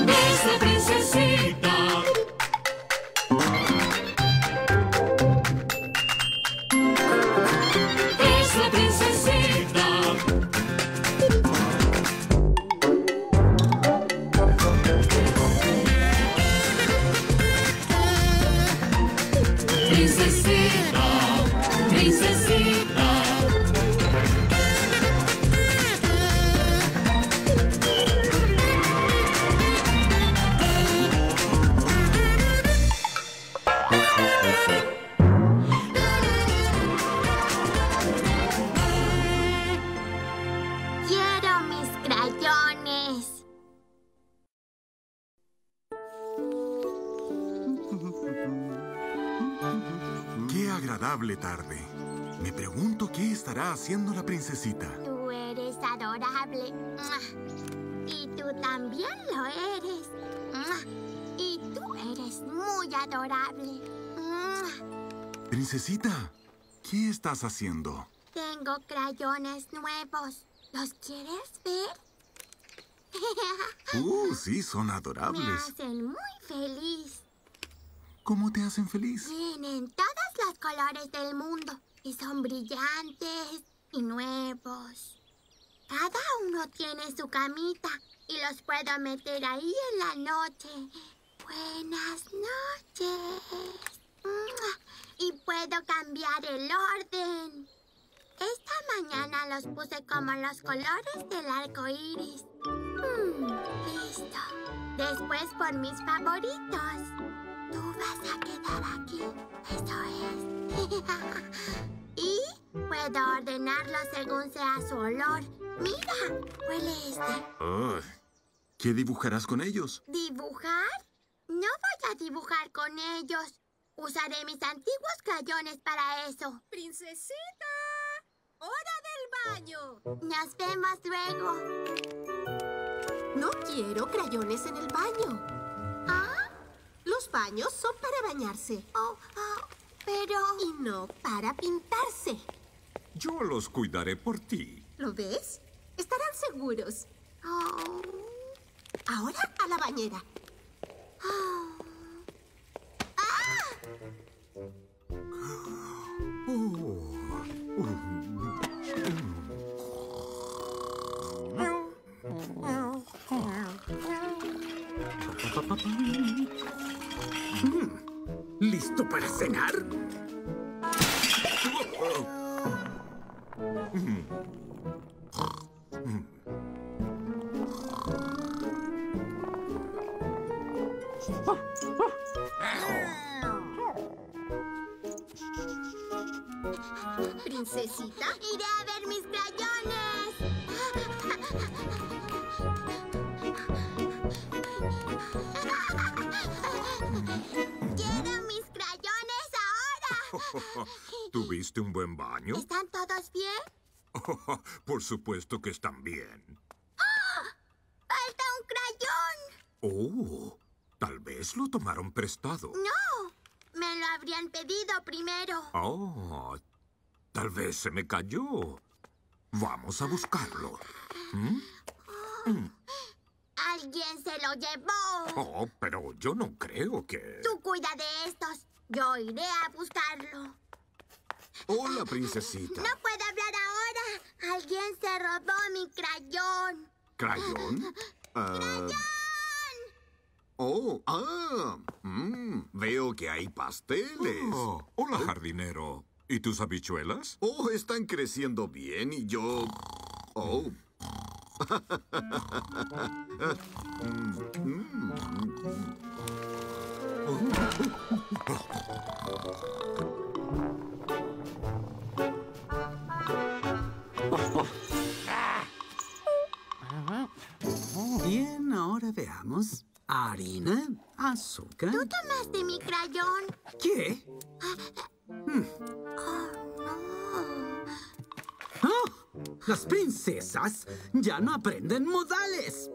Es la princesita. Es la princesita. Princesita, princesita. Quiero mis crayones. ¡Qué agradable tarde! Me pregunto qué estará haciendo la princesita. Tú eres adorable. Y tú también lo eres. Y tú eres muy adorable. Princesita, ¿qué estás haciendo? Tengo crayones nuevos. ¿Los quieres ver? Sí, son Me adorables. hacen muy feliz. ¿Cómo te hacen feliz? Tienen todos los colores del mundo. Y son brillantes y nuevos. Cada uno tiene su camita. Y los puedo meter ahí en la noche. Buenas noches. Y puedo cambiar el orden. Esta mañana los puse como los colores del arco iris. Listo. Después por mis favoritos. Tú vas a quedar aquí. Eso es. Y puedo ordenarlos según sea su olor. Mira, huele este. ¿Qué dibujarás con ellos? ¿Dibujar? No voy a dibujar con ellos. Usaré mis antiguos crayones para eso. ¡Princesita! ¡Hora del baño! Nos vemos luego. No quiero crayones en el baño. ¿Ah? Los baños son para bañarse Pero... y no para pintarse. Yo los cuidaré por ti. ¿Lo ves? Estarán seguros. Oh. Ahora a la bañera. ¿Listo para cenar? Princesita, Iré a ver mis crayones. Quiero mis crayones ahora. ¿Tuviste un buen baño? ¿Están todos bien? Por supuesto que están bien. ¡Falta un crayón! Tal vez lo tomaron prestado. No, me lo habrían pedido primero. Tal vez se me cayó. Vamos a buscarlo. Alguien se lo llevó. Pero yo no creo que... Tú cuida de estos. Yo iré a buscarlo. Hola, princesita. No puedo hablar ahora. Alguien se robó mi crayón. ¿Crayón? Veo que hay pasteles. Hola, jardinero. ¿Y tus habichuelas? Están creciendo bien y yo... Bien, ahora veamos. Harina, azúcar... ¿Tú tomaste mi crayón? ¿Qué? Las princesas ya no aprenden modales.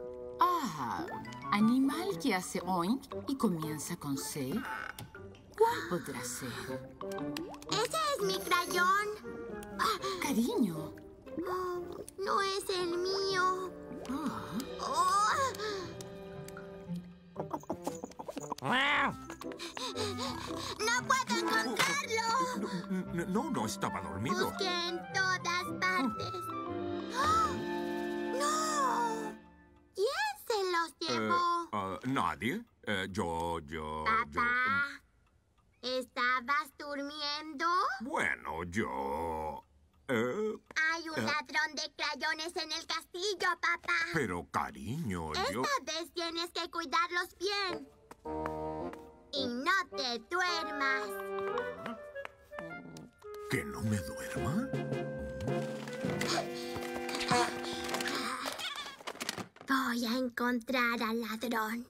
Animal que hace oink y comienza con C. ¿Cuál podrá ser? Ese es mi crayón. Cariño. No es el mío. ¡No puedo encontrarlo! No estaba dormido. Busqué en todas partes. ¡Ah! ¡No! ¿Quién se los llevó? Nadie. Yo... Papá, ¿estabas durmiendo? Bueno, yo... Hay un ladrón de crayones en el castillo, papá. Pero, cariño, yo... Esta vez tienes que cuidarlos bien. Y no te duermas. ¿Que no me duerma? Voy a encontrar al ladrón.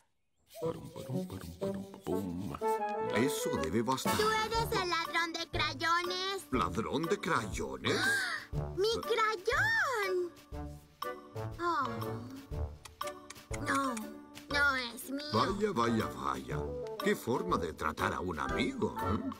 Eso debe bastar. ¿Tú eres el ladrón de crayones? ¿Ladrón de crayones? ¡Mi crayón! Oh. No, no es mío. Vaya, vaya, vaya. ¿Qué forma de tratar a un amigo?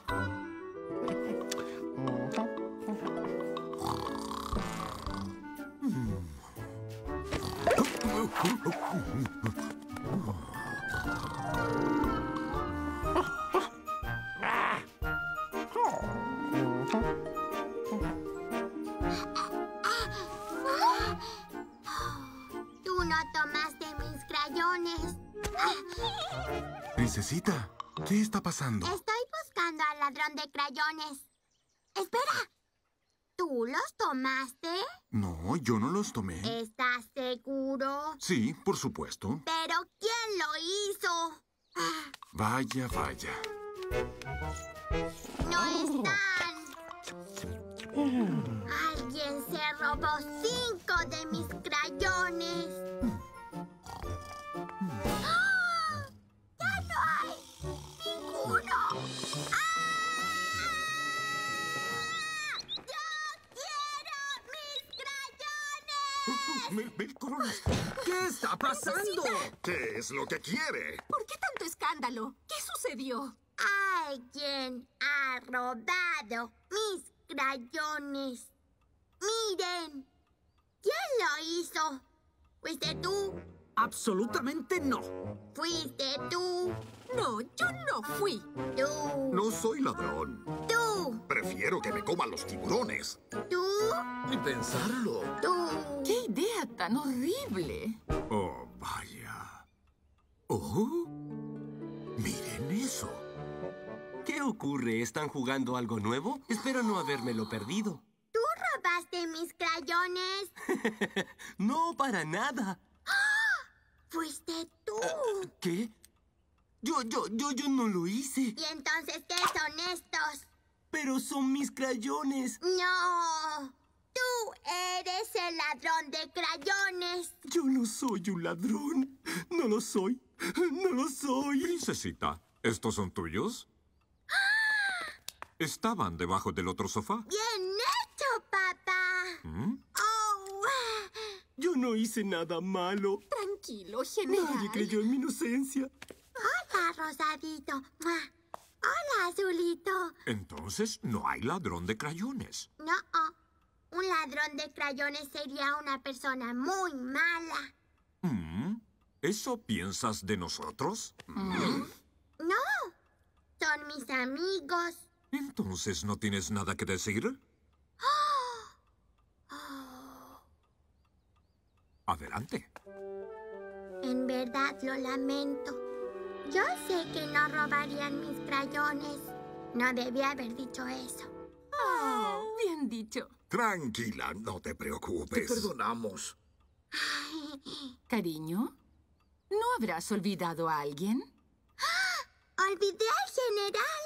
Tú no tomaste mis crayones. Princesita, ¿qué está pasando? Estoy buscando al ladrón de crayones. ¡Espera! ¿Tú los tomaste? No, yo no los tomé. ¿Estás seguro? Sí, por supuesto. ¿Pero quién lo hizo? Vaya, vaya. ¡No están! Alguien se robó 5 de mis crayones. ¡Ah! ¡Ya no hay ninguno! ¡Ah! ¡Yo quiero mis crayones! ¡Mil coronas! ¿Qué está pasando? ¿Qué es lo que quiere? ¿Por qué tanto escándalo? ¿Qué sucedió? Alguien ha robado mis crayones. ¡Miren! ¿Quién lo hizo? ¿Fuiste tú? Absolutamente no. ¿Fuiste tú? No, yo no fui. ¿Tú? No soy ladrón. ¿Tú? Prefiero que me coman los tiburones. ¿Tú? Ni pensarlo. ¿Tú? ¡Qué idea tan horrible! Oh, vaya. Oh, miren eso. ¿Qué ocurre? ¿Están jugando algo nuevo? Espero no habérmelo perdido. ¿Tú robaste mis crayones? No, para nada. ¿Fuiste tú? ¿Qué? Yo no lo hice. ¿Y entonces qué son estos? Pero son mis crayones. ¡No! ¡Tú eres el ladrón de crayones! Yo no soy un ladrón. No lo soy. No lo soy. Princesita, ¿estos son tuyos? Estaban debajo del otro sofá. ¡Bien hecho, papá! ¿Mm? ¡Oh! Yo no hice nada malo. Tranquilo, general. Nadie creyó en mi inocencia. ¡Hola, Rosadito! ¡Mua! ¡Hola, Azulito! Entonces no hay ladrón de crayones. No, un ladrón de crayones sería una persona muy mala. ¿Eso piensas de nosotros? No, son mis amigos. Entonces no tienes nada que decir. Adelante. En verdad lo lamento. Yo sé que no robarían mis crayones. No debía haber dicho eso. Oh, bien dicho. Tranquila, no te preocupes. Te perdonamos. Cariño, ¿no habrás olvidado a alguien? ¡Olvidé al general!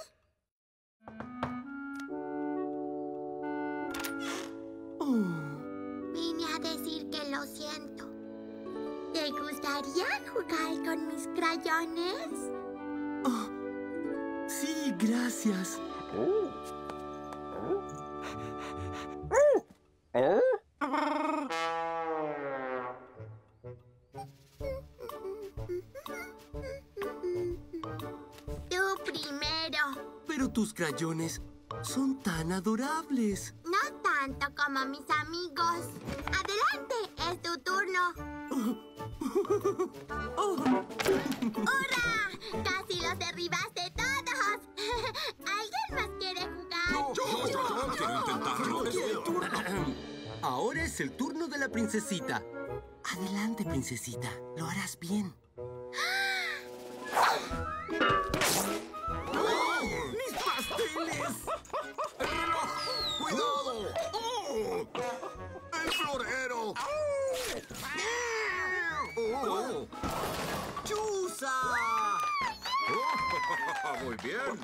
Vine a decir que lo siento. ¿Te gustaría jugar con mis crayones? Sí, gracias. Tú primero. Pero tus crayones son tan adorables. No tanto como mis amigos. Adelante, es tu turno. ¡Hurra! ¡Casi los derribaste todos! es el turno de la princesita. Adelante, princesita. Lo harás bien. ¡Mis pasteles! ¡El reloj! ¡Cuidado! ¡Oh! ¡El florero! ¡Oh! ¡Chusa! Oh, muy bien.